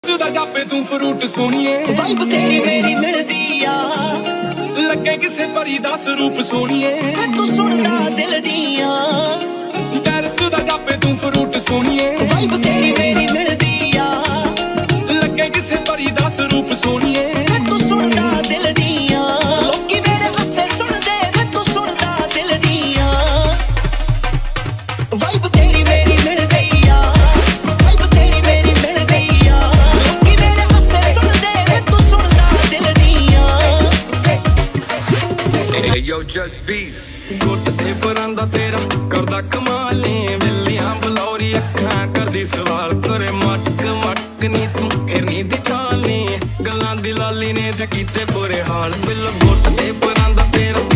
सुदा जापे तू fruit सोनिए vibe तेरी मेरी मिलदी आ लगे किसे परी दा स्वरूप सोनिए तू सुनदा दिल दिया टर सुदा जापे तू फ्रूट सोनिए वाइब तेरी मेरी मिलदी आ लगे किसे परी दा स्वरूप सोनिए तू सुनदा दिल दिया लोकी मेरे हस्से सुनदे तू सुनदा दिल दिया वाइब तेरी मेरी मिलदी आ वाइब तेरी मेरी मिलदी आ लोकी मेरे हस्से सुनदे तू सुनदा दिल दिया Hey yo, just beats. गुट ते परांदा तेरा करदा कमाले विलियां बलौरी अखां करदी सवाल करे मटक मटक नी तू हिरनी दी चाली गल्लां दी लाली ने ते कीते बुरे हाल बिल गुट ते परांदा तेरा